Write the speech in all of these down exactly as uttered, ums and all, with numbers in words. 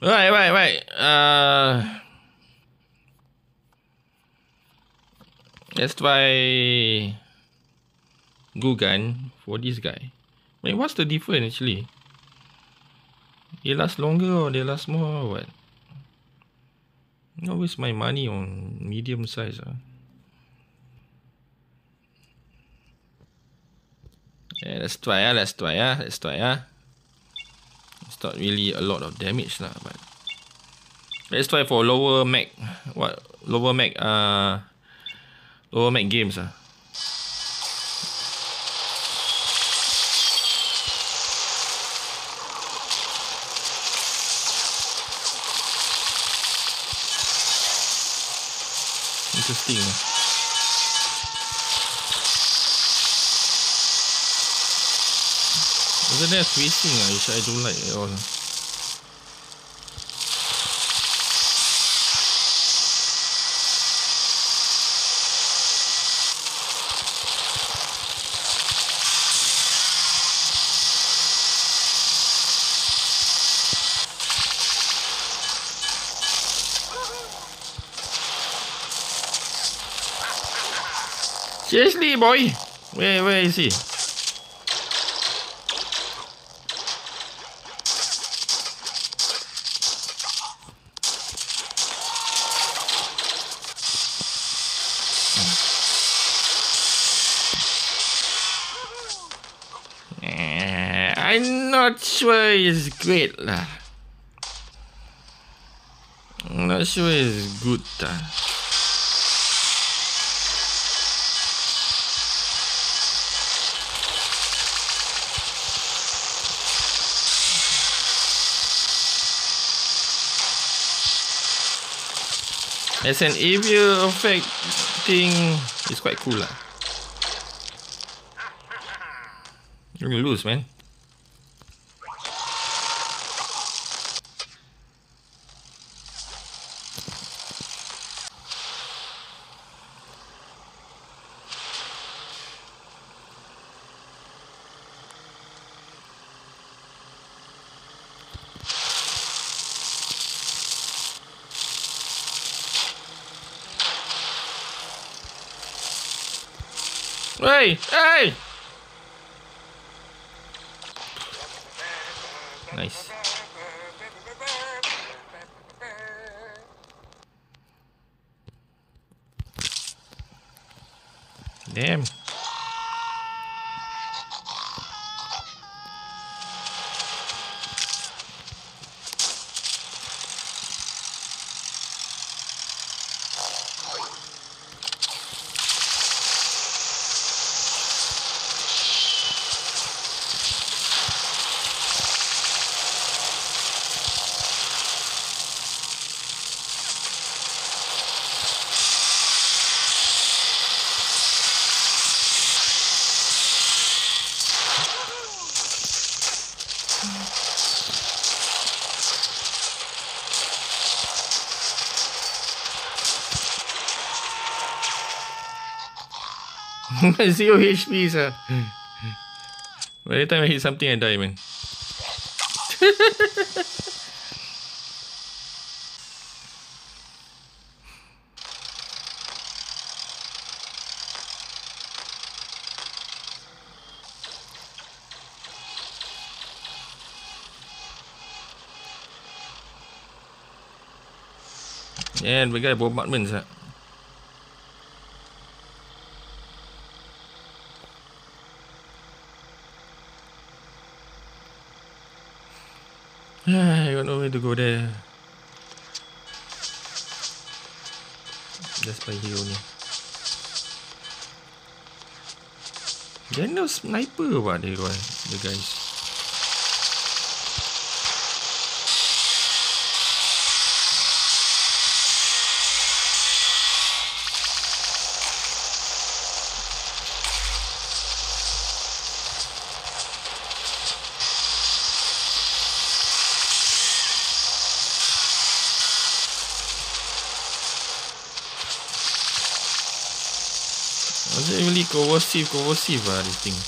Right, right, right. Uh, let's try glue gun for this guy. Wait, what's the difference actually? They last longer or they last more or what? Not waste my money on medium size. Uh. Yeah, let's try. Uh, let's try. Uh. Let's try. Uh. It's not really a lot of damage lah, but let's try for lower mech. What lower mech? Uh, lower mech games. Uh. Interesting. Isn't there twisting, which I don't like at all. Seriously, boy? Where, where is he? Uh, I'm not sure it's great lah. I'm not sure it's good lah. As an area effect thing, it's quite cool lah. You're gonna lose, man. Hey! Hey! Nice. Damn. Zero H P, sir. Every time I hit something, I die, man. Yeah, we got bombardments, sir. I got no way to go there. Just by here only. There no sniper what they got, the guys. Was it really coercive, coercive ah, this thing.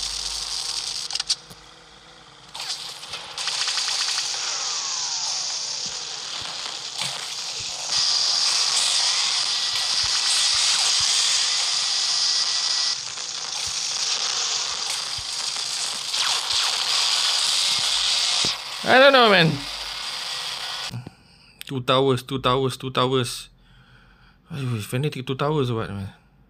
I don't know, man. Two towers, two towers, two towers. Ayuh, fanatic two towers or what, man?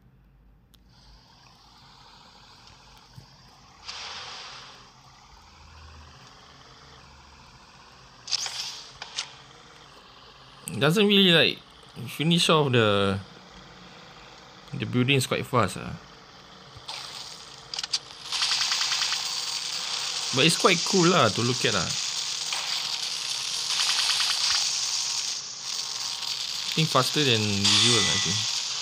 Doesn't really like finish off the the buildings quite fast, ah. But it's quite cool lah to look at, ah. I think faster than usual, I think.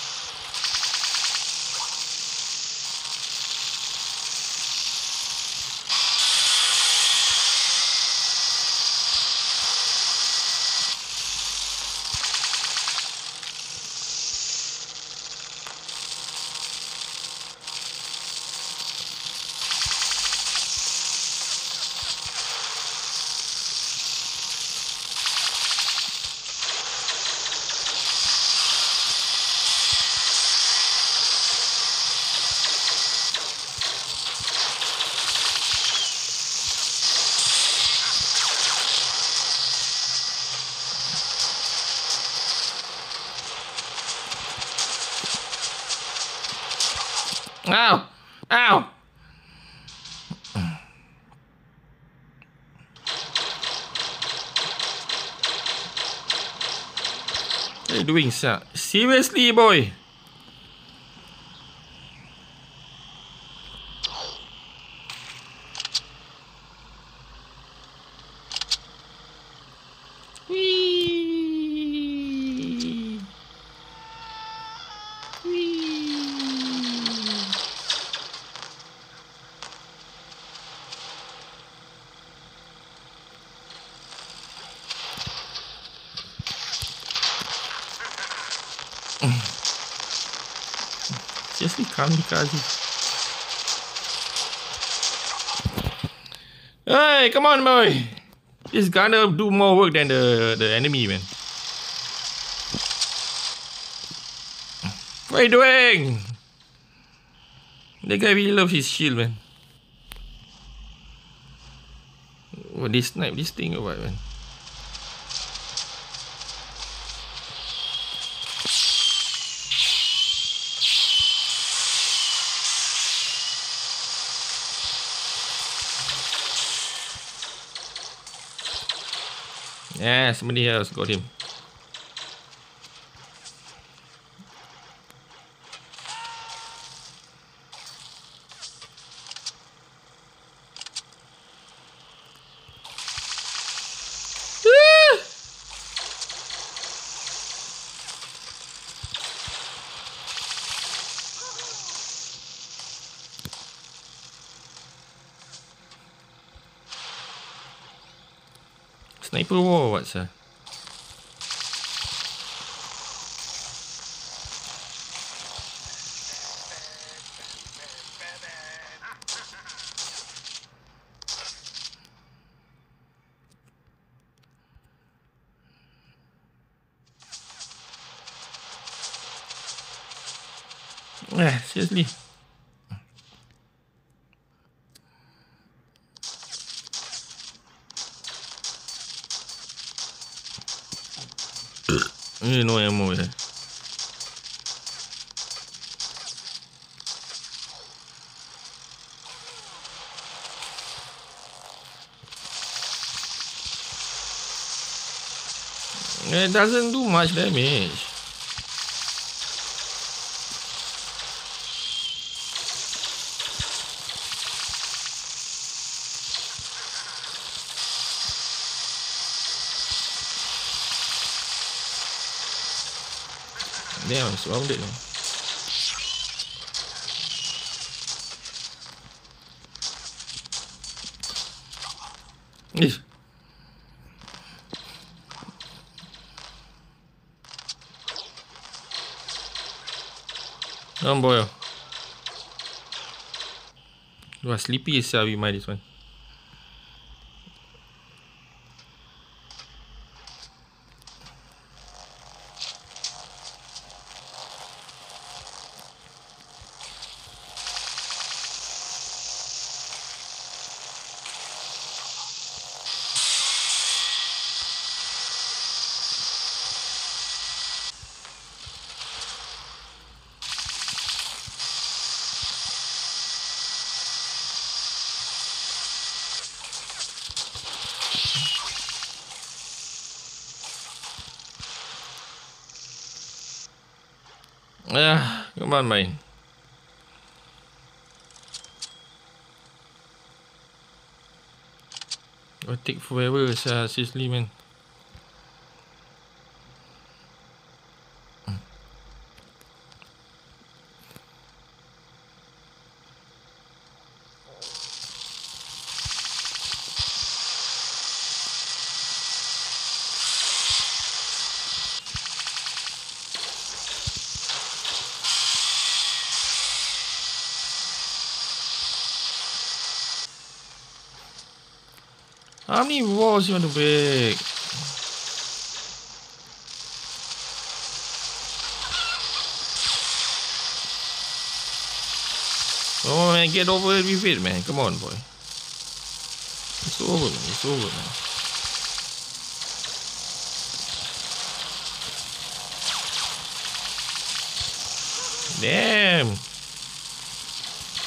Ow! Ow! What are you doing, sir? Seriously, boy? Whee! Whee! Seriously, kamikaze. Hey, come on, boy. This gonna do more work than the, the enemy, man. What are you doing? The guy really loves his shield, man. What, they snipe this thing or what, man? Yeah, somebody else got him. Sniper war or what, sir? Eh, seriously. Eh, no ammo, yeah. It doesn't do much damage. Damn, I'm surrounded now. Yes. Oh boy. You are sleepy as hell with my this one. Ah, come on, man. Will take forever, uh, seriously, man. How many walls you want to break? Oh man, get over it with it, man. Come on, boy. It's over, man. It's over, man. Damn.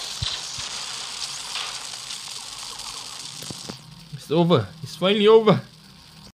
It's over. It's finally over.